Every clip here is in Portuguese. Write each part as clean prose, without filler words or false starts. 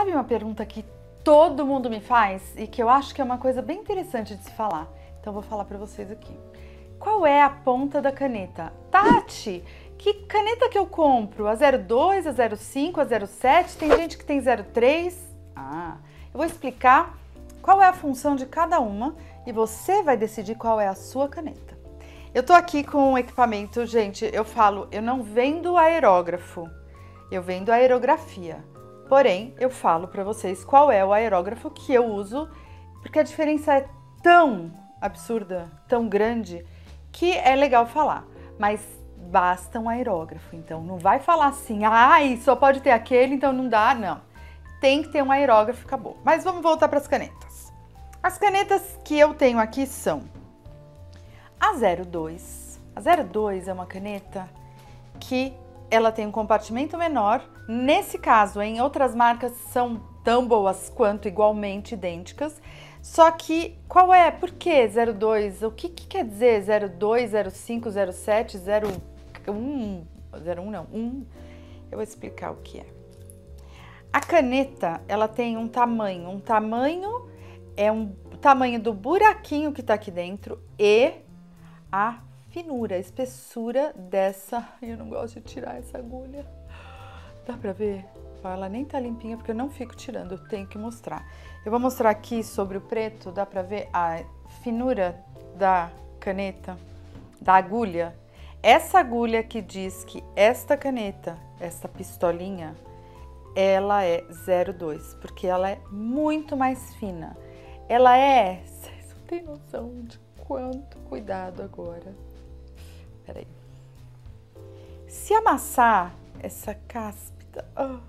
Sabe uma pergunta que todo mundo me faz e que eu acho que é uma coisa bem interessante de se falar? Então eu vou falar para vocês aqui. Qual é a ponta da caneta? Tati, que caneta que eu compro? A 02, a 05, a 07? Tem gente que tem 03? Eu vou explicar qual é a função de cada uma e você vai decidir qual é a sua caneta. Eu tô aqui com um equipamento, gente, eu não vendo aerógrafo, eu vendo aerografia. Porém, eu falo para vocês qual é o aerógrafo que eu uso, porque a diferença é tão absurda, tão grande, que é legal falar. Mas basta um aerógrafo, então não vai falar assim, só pode ter aquele, então não dá, não. Tem que ter um aerógrafo, acabou. Mas vamos voltar para as canetas. As canetas que eu tenho aqui são a 02. A 02 é uma caneta que ela tem um compartimento menor. Nesse caso, em outras marcas são tão boas quanto igualmente idênticas. Só que, por que 02? O que quer dizer 02, 05, 07, 01? 01 não, 1. Eu vou explicar o que é. A caneta, ela tem um tamanho é um tamanho do buraquinho que tá aqui dentro e a finura, a espessura dessa. Eu não gosto de tirar essa agulha. Dá pra ver? Ela nem tá limpinha porque eu não fico tirando, eu tenho que mostrar. Eu vou mostrar aqui sobre o preto, dá pra ver a finura da caneta, da agulha. Essa agulha que diz que esta caneta, esta pistolinha, ela é 02, porque ela é muito mais fina. Vocês não têm noção de quanto cuidado agora. Peraí. Se amassar essa cáspita...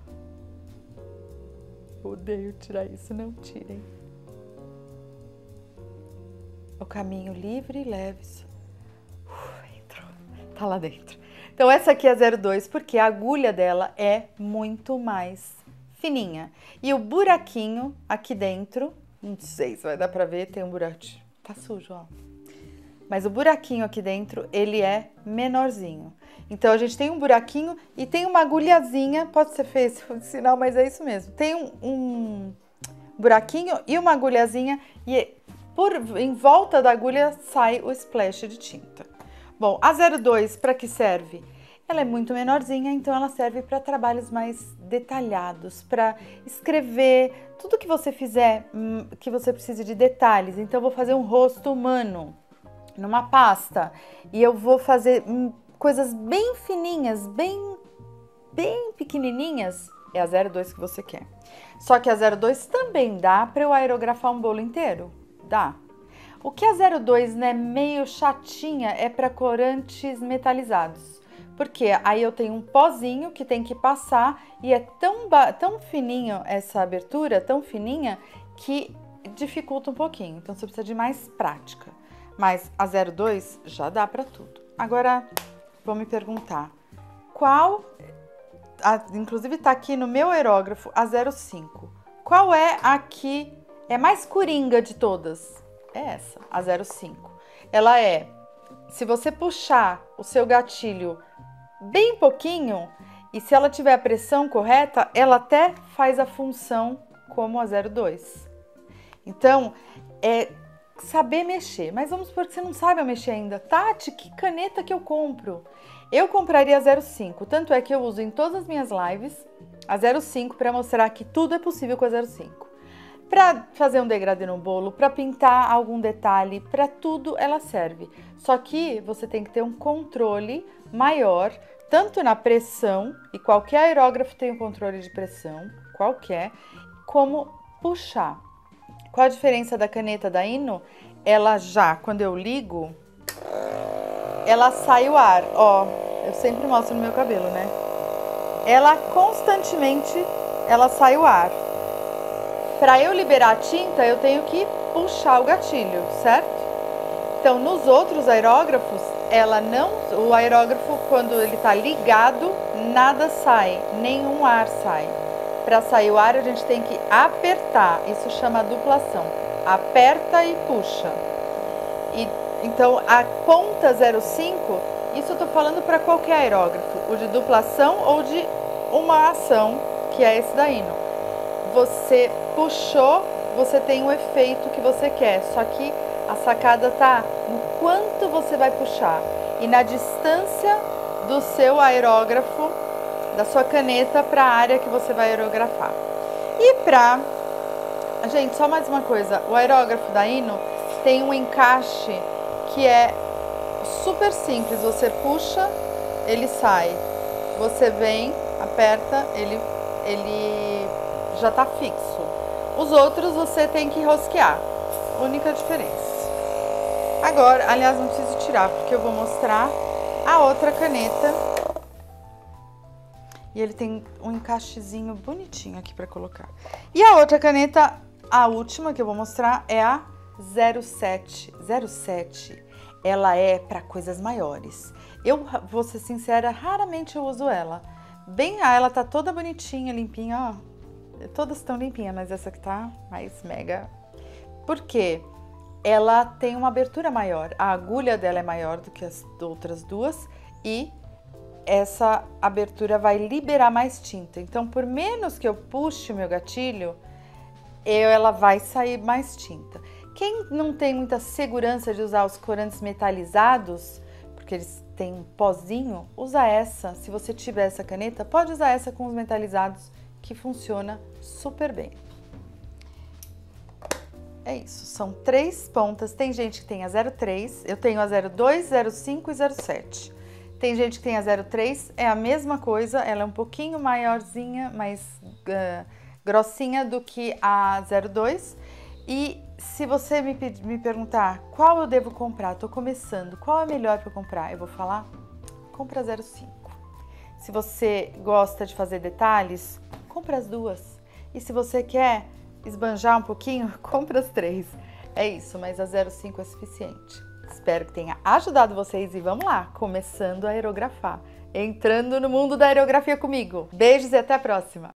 odeio tirar isso, não tirem. O caminho livre e leve. Entrou. Tá lá dentro. Então essa aqui é a 02, porque a agulha dela é muito mais fininha. E o buraquinho aqui dentro, não sei se vai dar pra ver, tem um buraquinho. Tá sujo, ó. Mas o buraquinho aqui dentro, ele é menorzinho. Então, a gente tem um buraquinho e tem uma agulhazinha, pode ser feio esse sinal, mas é isso mesmo. Tem um buraquinho e uma agulhazinha e em volta da agulha sai o splash de tinta. Bom, a 02 para que serve? Ela é muito menorzinha, então ela serve para trabalhos mais detalhados, para escrever tudo que você fizer, que você precise de detalhes. Então, eu vou fazer um rosto humano numa pasta e eu vou fazer coisas bem fininhas, bem pequenininhas, é a 02 que você quer. Só que a 02 também dá para eu aerografar um bolo inteiro? Dá. O que a 02 né, meio chatinha é para corantes metalizados, porque aí eu tenho um pozinho que tem que passar e é tão fininho essa abertura, tão fininha, que dificulta um pouquinho, então você precisa de mais prática. Mas a 02 já dá para tudo. Agora, vão me perguntar, inclusive tá aqui no meu aerógrafo, a 05. Qual é a que é mais coringa de todas? É essa, a 05. Ela se você puxar o seu gatilho bem pouquinho, e se ela tiver a pressão correta, ela até faz a função como a 02. Então, saber mexer, mas vamos supor que você não sabe mexer ainda. Tati, que caneta que eu compro? Eu compraria a 05, tanto é que eu uso em todas as minhas lives a 05 para mostrar que tudo é possível com a 05. Para fazer um degradê no bolo, para pintar algum detalhe, para tudo ela serve. Só que você tem que ter um controle maior, tanto na pressão, e qualquer aerógrafo tem um controle de pressão, como puxar. Qual a diferença da caneta da Inno? Quando eu ligo, ela sai o ar. Ó, eu sempre mostro no meu cabelo, né? Ela constantemente, sai o ar. Para eu liberar a tinta, eu tenho que puxar o gatilho, certo? Então, nos outros aerógrafos, o aerógrafo, quando ele tá ligado, nada sai, nenhum ar sai. Para sair o ar, a gente tem que apertar. Isso chama duplação. Aperta e puxa. Então, a ponta 05, isso eu tô falando para qualquer aerógrafo. O de duplação ou de uma ação, que é esse da Inno. você puxou, você tem o efeito que você quer. Só que a sacada tá no quanto você vai puxar e na distância do seu aerógrafo, da sua caneta para a área que você vai aerografar. E pra... Gente, só mais uma coisa. O aerógrafo da Ino tem um encaixe que é super simples. Você puxa, ele sai. Você vem, aperta, ele já tá fixo. Os outros você tem que rosquear. Única diferença. Agora, aliás, não preciso tirar, porque eu vou mostrar a outra caneta. E ele tem um encaixezinho bonitinho aqui pra colocar. E a outra caneta, a última que eu vou mostrar, é a 07. 07, ela é pra coisas maiores. Eu, vou ser sincera, raramente eu uso ela. Ela tá toda bonitinha, limpinha, ó. Todas estão limpinhas, mas essa aqui tá mais mega. Por quê? Ela tem uma abertura maior. A agulha dela é maior do que as outras duas e essa abertura vai liberar mais tinta. Então, por menos que eu puxe o meu gatilho, ela vai sair mais tinta. Quem não tem muita segurança de usar os corantes metalizados, porque eles têm um pozinho, usa essa. Se você tiver essa caneta, pode usar essa com os metalizados, que funciona super bem. É isso, são 3 pontas. Tem gente que tem a 03, eu tenho a 02, 05 e 07. Tem gente que tem a 03, é a mesma coisa, ela é um pouquinho maiorzinha, mais grossinha do que a 02. E se você me perguntar qual eu devo comprar, tô começando, qual é melhor para comprar? Eu vou falar, compra a 05. Se você gosta de fazer detalhes, compra as duas. E se você quer esbanjar um pouquinho, compra as 3. É isso, mas a 05 é suficiente. Espero que tenha ajudado vocês e vamos lá, começando a aerografar. Entrando no mundo da aerografia comigo. Beijos e até a próxima!